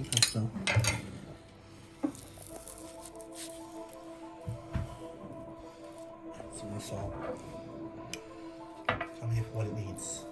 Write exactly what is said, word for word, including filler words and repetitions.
pesto. Some more salt. Tell me if what it needs.